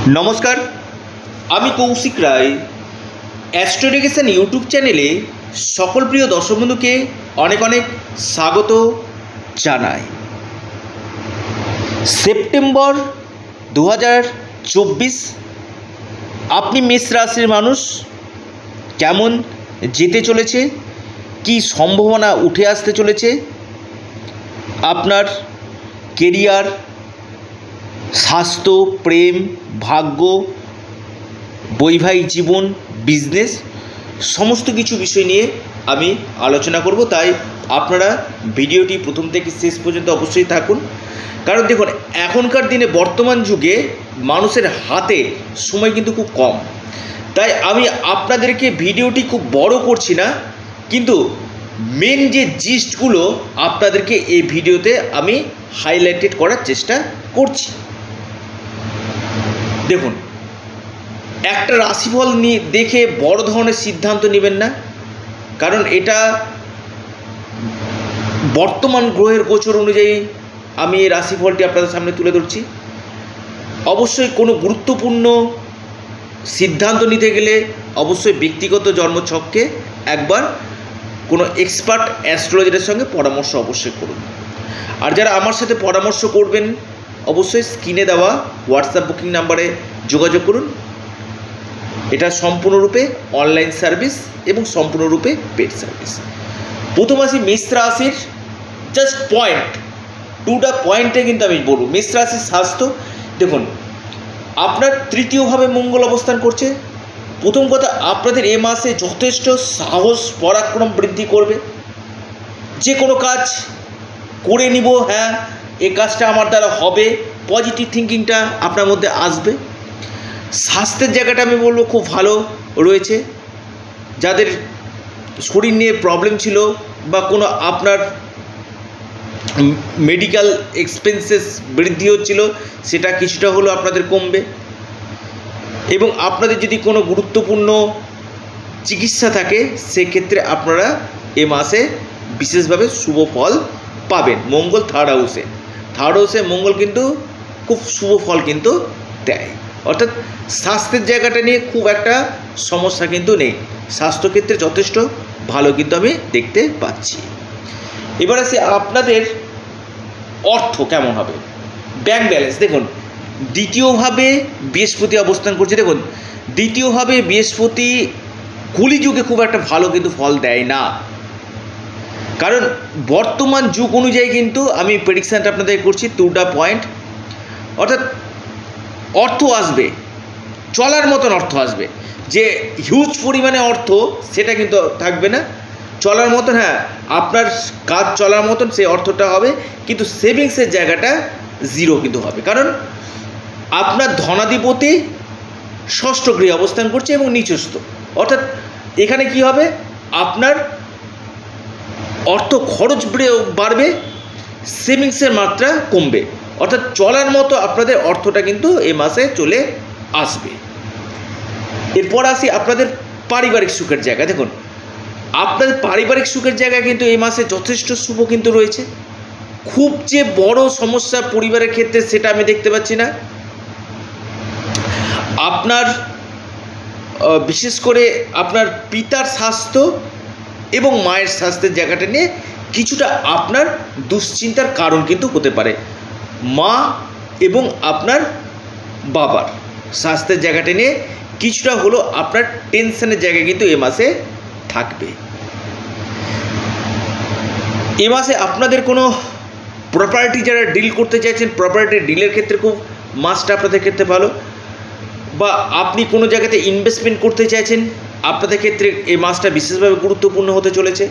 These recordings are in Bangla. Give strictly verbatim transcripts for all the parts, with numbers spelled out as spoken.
नमस्कार आमी Kaushik Roy astro education YouTube चैनेले सकल प्रिय दर्शक बंधुके अनेक अनेक स्वागत जानाई। सेप्टेम्बर दो हज़ार चौबीस अपनी मेष राशिर मानुष केमन जेते चलेछे, कि सम्भावना उठे आसते चलेछे, आपनार केरियार, स्वास्थ्य, प्रेम, भाग्य, वैवाहिक जीवन, बिजनेस समस्त किछु विषय निये आमी आलोचना करब। ताई आपनारा भिडियोटी प्रथम थेके शेष पर्यन्त अवश्यई थाकुन, कारण देखुन एखनकार दिने बर्तमान जुगे मानुषेर हाते समय किन्तु खूब कम। ताई आमी आपनादेरके भिडियोटी खूब बड़ो करछि ना, किन्तु मेन जे जिस्टगुलो आपनादेरके एई भिडियोते आमी हाइलाइटेड करार चेष्टा करछि। देखुन एक राशिफल देखे बड़ धरनेर सिद्धांत नेবেন ना, कारण एटा बर्तमान ग्रहेर गोचर अनुयायी आमी এই राशिफलटी आपनादेर सामने तुले धरछि। अवश्यई कोनो गुरुत्वपूर्ण सिद्धांत निते गेले अवश्यई व्यक्तिगत जन्मछकके एकबार कोनो एक्सपार्ट एस्ट्रोलजारेर संगे परामर्श अवश्यई करुन। और जारा आमार साथे परामर्श करबेन अवश्य स्क्रिने देवा व्हाट्सएप बुकिंग नम्बरे जोगाजोग करुन। एटा सम्पूर्ण रूपे अनलाइन सार्विस एवं सम्पूर्ण रूपे पेड सार्विस। प्रथम आसि मेष राशिर जस्ट पॉइंट टू द पॉइंटे किन्तु आमि बोलबो मेष राशिर स्वास्थ्य। देखुन आपनार तृतीय भावे मंगल अवस्थान करछे। प्रथम कथा आपनादेर ए मासे यथेष्ट साहस पराक्रम बृद्धि करबे। जे कोनो काज करे निब, हाँ এই কাজটা আমার দ্বারা হবে, পজিটিভ থিঙ্কিংটা আপনার মধ্যে আসবে। স্বাস্থ্যের জায়গাটা আমি বলবো খুব ভালো রয়েছে। যাদের শরীর নিয়ে প্রবলেম ছিল বা কোনো আপনার মেডিকেল এক্সপেন্সেস বৃদ্ধি হচ্ছিল, সেটা কিছুটা হলেও আপনাদের কমবে। এবং আপনাদের যদি কোনো গুরুত্বপূর্ণ চিকিৎসা থাকে সেক্ষেত্রে আপনারা এ মাসে বিশেষভাবে শুভ ফল পাবেন। মঙ্গল থার্ড হাউসে থার্ড হাউসে মঙ্গল কিন্তু খুব শুভ ফল কিন্তু দেয়, অর্থাৎ স্বাস্থ্যের জায়গাটা নিয়ে খুব একটা সমস্যা কিন্তু নেই। স্বাস্থ্যক্ষেত্রে যথেষ্ট ভালো কিন্তু আমি দেখতে পাচ্ছি। এবার আসি আপনাদের অর্থ কেমন হবে, ব্যাংক ব্যালেন্স। দেখুন দ্বিতীয়ভাবে বৃহস্পতি অবস্থান করছে। দেখুন দ্বিতীয়ভাবে বৃহস্পতি কলিযুগে খুব একটা ভালো কিন্তু ফল দেয় না, কারণ বর্তমান যুগ অনুযায়ী কিন্তু আমি প্রেডিকশানটা আপনাদের করছি টু দ্য পয়েন্ট। অর্থাৎ অর্থ আসবে, চলার মতন অর্থ আসবে, যে হিউজ পরিমাণে অর্থ সেটা কিন্তু থাকবে না। চলার মতন, হ্যাঁ আপনার কাজ চলার মতন সেই অর্থটা হবে, কিন্তু সেভিংসের জায়গাটা জিরো কিন্তু হবে। কারণ আপনার ধনাধিপতি ষষ্ঠ গৃহে অবস্থান করছে এবং নিচস্থ, অর্থাৎ এখানে কি হবে, আপনার অর্থ খরচ বাড়বে, সেভিংসের মাত্রা কমবে, অর্থাৎ চলার মতো আপনাদের অর্থটা কিন্তু এই মাসে চলে আসবে। এরপর আসি আপনাদের পারিবারিক সুখের জায়গা। দেখুন আপনাদের পারিবারিক সুখের জায়গা কিন্তু এই মাসে যথেষ্ট শুভ কিন্তু রয়েছে। খুব যে বড় সমস্যা পরিবারের ক্ষেত্রে সেটা আমি দেখতে পাচ্ছি না। আপনার বিশেষ করে আপনার পিতার স্বাস্থ্য এবং মায়ের স্বাস্থ্যের জায়গাটা নিয়ে কিছুটা আপনার দুশ্চিন্তার কারণ কিন্তু হতে পারে। মা এবং আপনার বাবার স্বাস্থ্যের জায়গাটা নিয়ে কিছুটা হলো আপনার টেনশনের জায়গা কিন্তু এ মাসে থাকবে। এ মাসে আপনাদের কোনো প্রপার্টি যারা ডিল করতে চাইছেন, প্রপার্টি ডিলের ক্ষেত্রে খুব মাসটা আপনাদের ক্ষেত্রে ভালো, বা আপনি কোনো জায়গাতে ইনভেস্টমেন্ট করতে চাইছেন আপনাদের ক্ষেত্রে এই মাসটা বিশেষভাবে গুরুত্বপূর্ণ হতে চলেছে,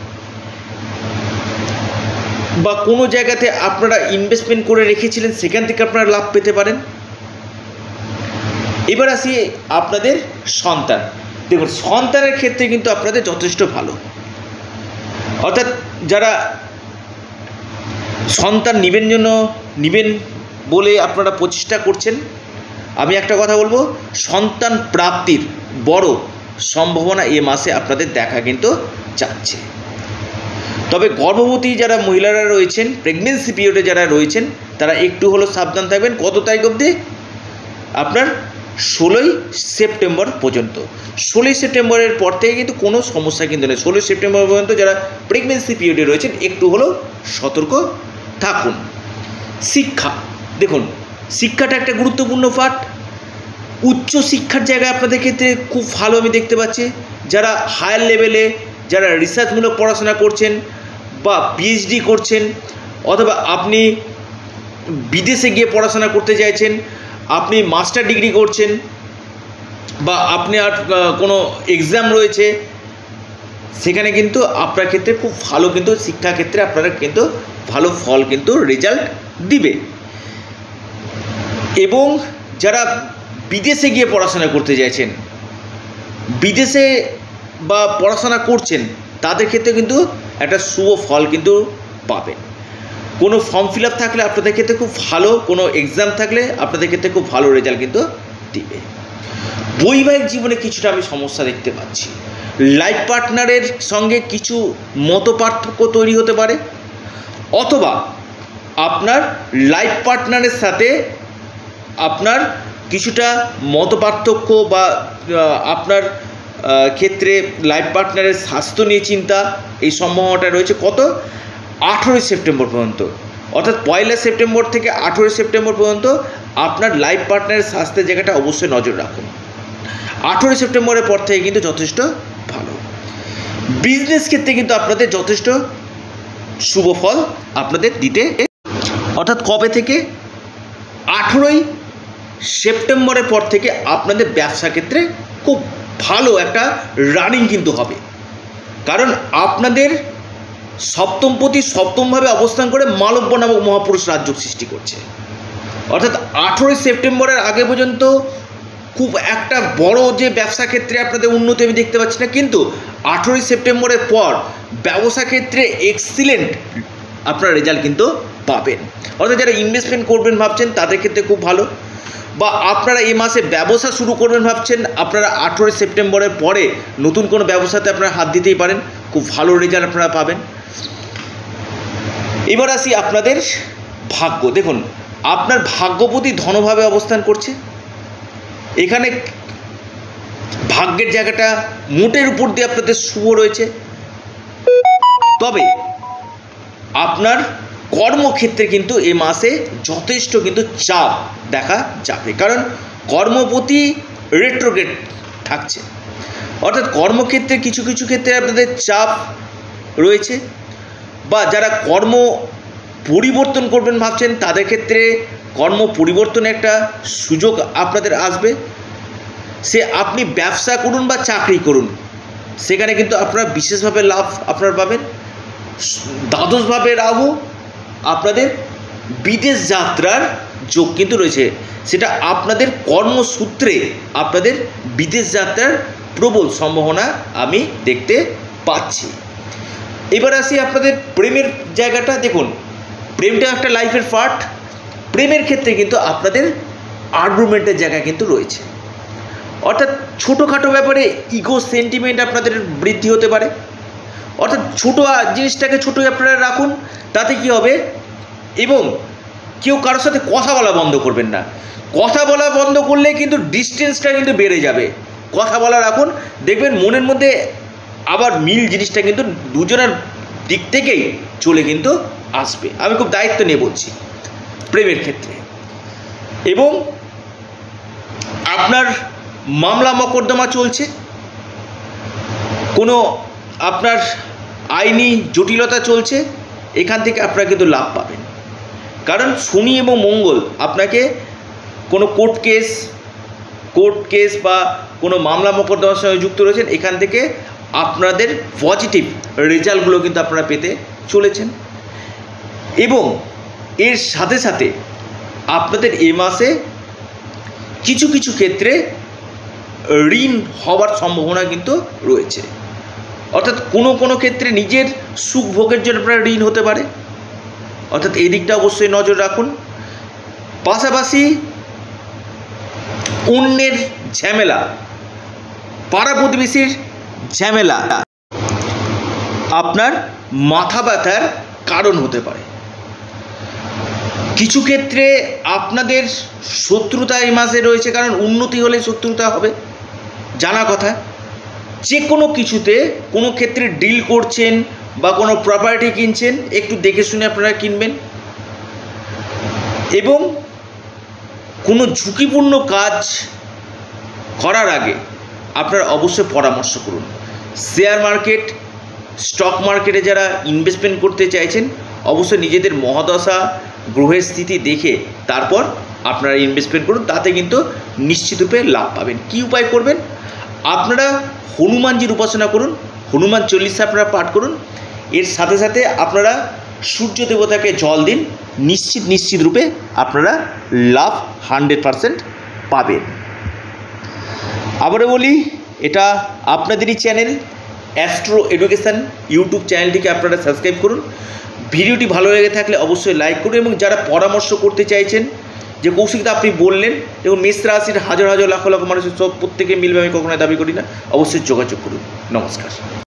বা কোনো জায়গাতে আপনারা ইনভেস্টমেন্ট করে রেখেছিলেন সেখান থেকে আপনারা লাভ পেতে পারেন। এবার আসি আপনাদের সন্তান। দেখুন সন্তানের ক্ষেত্রে কিন্তু আপনাদের যথেষ্ট ভালো, অর্থাৎ যারা সন্তান নিবেন জন্য নিবেন বলে আপনারা প্রচেষ্টা করছেন, আমি একটা কথা বলবো, সন্তান প্রাপ্তির বড় সম্ভাবনা এ মাসে আপনাদের দেখা কিন্তু যাচ্ছে। তবে গর্ভবতী যারা মহিলারা রয়েছেন, প্রেগনেন্সি পিরিয়ডে যারা রয়েছেন, তারা একটু হলো সাবধান থাকবেন। কত তারিখ অবধি? আপনার ষোলোই সেপ্টেম্বর পর্যন্ত। ষোলোই সেপ্টেম্বরের পর থেকে কিন্তু কোনো সমস্যা কিন্তু নেই। ষোলোই সেপ্টেম্বর পর্যন্ত যারা প্রেগনেন্সি পিরিয়ডে রয়েছেন একটু হলেও সতর্ক থাকুন। শিক্ষা, দেখুন শিক্ষাটা একটা গুরুত্বপূর্ণ পার্ট। উচ্চ শিক্ষার জায়গায় আপনাদের ক্ষেত্রে খুব ভালো আমি দেখতে পাচ্ছি। যারা হায়ার লেভেলে যারা রিসার্চমূলক পড়াশোনা করছেন বা পিএইচডি করছেন, অথবা আপনি বিদেশে গিয়ে পড়াশোনা করতে চাইছেন, আপনি মাস্টার ডিগ্রি করছেন, বা আপনি আর কোনো এক্সাম রয়েছে, সেখানে কিন্তু আপনার ক্ষেত্রে খুব ভালো কিন্তু শিক্ষাক্ষেত্রে আপনারা কিন্তু ভালো ফল কিন্তু রেজাল্ট দিবে। এবং যারা বিদেশে গিয়ে পড়াশোনা করতে চাইছেন, বিদেশে বা পড়াশোনা করছেন, তাদের ক্ষেত্রে কিন্তু একটা শুভ ফল কিন্তু পাবেন। কোনো ফর্ম ফিল আপ থাকলে আপনাদের ক্ষেত্রে খুব ভালো, কোনো এক্সাম থাকলে আপনাদের ক্ষেত্রে খুব ভালো রেজাল্ট কিন্তু দিবে। বৈবাহিক জীবনে কিছুটা আমি সমস্যা দেখতে পাচ্ছি। লাইফ পার্টনারের সঙ্গে কিছু মত পার্থক্য তৈরি হতে পারে, অথবা আপনার লাইফ পার্টনারের সাথে আপনার কিছুটা মত পার্থক্য বা আপনার ক্ষেত্রে লাইফ পার্টনারের স্বাস্থ্য নিয়ে চিন্তা, এই সম্ভাবনাটা রয়েছে কত আঠেরোই সেপ্টেম্বর পর্যন্ত। অর্থাৎ পয়লা সেপ্টেম্বর থেকে আঠেরোই সেপ্টেম্বর পর্যন্ত আপনার লাইফ পার্টনারের স্বাস্থ্যের জায়গাটা অবশ্যই নজর রাখুন। আঠেরোই সেপ্টেম্বরের পর থেকে কিন্তু যথেষ্ট ভালো। বিজনেস ক্ষেত্রে কিন্তু আপনাদের যথেষ্ট শুভ ফল আপনাদের দিতে, অর্থাৎ কবে থেকে আঠেরোই সেপ্টেম্বরের পর থেকে আপনাদের ব্যবসা ক্ষেত্রে খুব ভালো একটা রানিং কিন্তু হবে। কারণ আপনাদের সপ্তমপতি সপ্তমভাবে অবস্থান করে মালব্য নামক মহাপুরুষ রাজ্য সৃষ্টি করছে। অর্থাৎ আঠেরোই সেপ্টেম্বরের আগে পর্যন্ত খুব একটা বড় যে ব্যবসা ক্ষেত্রে আপনাদের উন্নতি আমি দেখতে পাচ্ছি না, কিন্তু আঠেরোই সেপ্টেম্বরের পর ব্যবসা ক্ষেত্রে এক্সিলেন্ট আপনারা রেজাল্ট কিন্তু পাবেন। অর্থাৎ যারা ইনভেস্টমেন্ট করবেন ভাবছেন তাদের ক্ষেত্রে খুব ভালো, বা আপনারা এই মাসে ব্যবসা শুরু করবেন ভাবছেন, আপনারা আঠেরোই সেপ্টেম্বরের পরে নতুন কোনো ব্যবসাতে আপনারা হাত দিতেই পারেন, খুব ভালো রেজাল্ট আপনারা পাবেন। এবার আসি আপনাদের ভাগ্য। দেখুন আপনার ভাগ্যপতি ধনভাবে অবস্থান করছে। এখানে ভাগ্যের জায়গাটা মোটের উপর দিয়ে আপনাদের শুভ রয়েছে। তবে আপনার কর্মক্ষেত্রে কিন্তু এ মাসে যথেষ্ট কিন্তু চাপ দেখা যাবে, কারণ কর্মপতি রেট্রোগ্রেড থাকছে। অর্থাৎ কর্মক্ষেত্রে কিছু কিছু ক্ষেত্রে আপনাদের চাপ রয়েছে, বা যারা কর্ম পরিবর্তন করবেন ভাবছেন তাদের ক্ষেত্রে কর্ম পরিবর্তনে একটা সুযোগ আপনাদের আসবে। সে আপনি ব্যবসা করুন বা চাকরি করুন, সেখানে কিন্তু আপনারা বিশেষভাবে লাভ আপনারা পাবেন। দ্বাদশভাবে রাহু আপনাদের বিদেশ যাত্রার যোগ কিন্তু রয়েছে, সেটা আপনাদের কর্মসূত্রে আপনাদের বিদেশ যাত্রার প্রবল সম্ভাবনা আমি দেখতে পাচ্ছি। এবার আসি আপনাদের প্রেমের জায়গাটা। দেখুন প্রেমটা একটা লাইফের পার্ট। প্রেমের ক্ষেত্রে কিন্তু আপনাদের আর্গুমেন্টের জায়গা কিন্তু রয়েছে। অর্থাৎ ছোটোখাটো ব্যাপারে ইগো সেন্টিমেন্ট আপনাদের বৃদ্ধি হতে পারে। অর্থাৎ ছোটো জিনিসটাকে ছোটোই আপনারা রাখুন, তাতে কি হবে, এবং কেউ কারোর সাথে কথা বলা বন্ধ করবেন না। কথা বলা বন্ধ করলে কিন্তু ডিস্টেন্সটা কিন্তু বেড়ে যাবে। কথা বলা রাখুন, দেখবেন মনের মধ্যে আবার মিল জিনিসটা কিন্তু দুজনের দিক থেকেই চলে কিন্তু আসবে। আমি খুব দায়িত্ব নিয়ে বলছি প্রেমের ক্ষেত্রে। এবং আপনার মামলা মকদ্দমা চলছে, কোনো আপনার আইনি জটিলতা চলছে, এখান থেকে আপনারা কিন্তু লাভ পাবেন। কারণ শনি এবং মঙ্গল আপনাকে কোনো কোর্ট কেস কোর্ট কেস বা কোনো মামলা মকদ্দমার সঙ্গে যুক্ত রয়েছেন, এখান থেকে আপনাদের পজিটিভ রেজাল্টগুলো কিন্তু আপনারা পেতে চলেছেন। এবং এর সাথে সাথে আপনাদের এ মাসে কিছু কিছু ক্ষেত্রে ঋণ হওয়ার সম্ভাবনা কিন্তু রয়েছে। অর্থাৎ কোনো কোনো ক্ষেত্রে নিজের সুখ ভোগের জন্য আপনার ঋণ হতে পারে। অর্থাৎ এই দিকটা অবশ্যই নজর রাখুন। পাশাপাশি অন্যের ঝামেলা, পাড়া প্রতিবেশীর ঝামেলা আপনার মাথা ব্যথার কারণ হতে পারে। কিছু ক্ষেত্রে আপনাদের শত্রুতা এই মাসে রয়েছে, কারণ উন্নতি হলে শত্রুতা হবে, জানা কথা। যে কোনো কিছুতে কোনো ক্ষেত্রে ডিল করছেন বা কোনো প্রপার্টি কিনছেন, একটু দেখে শুনে আপনারা কিনবেন। এবং কোনো ঝুঁকিপূর্ণ কাজ করার আগে আপনারা অবশ্যই পরামর্শ করুন। শেয়ার মার্কেট, স্টক মার্কেটে যারা ইনভেস্টমেন্ট করতে চাইছেন, অবশ্যই নিজেদের মহাদশা গ্রহের স্থিতি দেখে তারপর আপনারা ইনভেস্টমেন্ট করুন, তাতে কিন্তু নিশ্চিতরূপে লাভ পাবেন। কী উপায় করবেন? আপনারা হনুমানজির উপাসনা করুন, হনুমান চল্লিশা আপনারা পাঠ করুন, এর সাথে সাথে আপনারা সূর্য দেবতাকে জল দিন, নিশ্চিত নিশ্চিত রূপে আপনারা লাভ হান্ড্রেড পারসেন্ট পাবেন। আবারও বলি, এটা আপনাদেরই চ্যানেল অ্যাস্ট্রো এডুকেশান ইউটিউব চ্যানেলটিকে আপনারা সাবস্ক্রাইব করুন। ভিডিওটি ভালো লেগে থাকলে অবশ্যই লাইক করুন, এবং যারা পরামর্শ করতে চাইছেন, যে কৌশিকদা আপনি বললেন, এবং মেষ রাশির হাজার হাজার লাখ লাখ মানুষের সব প্রত্যেকে মিলবে আমি কখনোই দাবি করি না, অবশ্যই যোগাযোগ করুন। নমস্কার।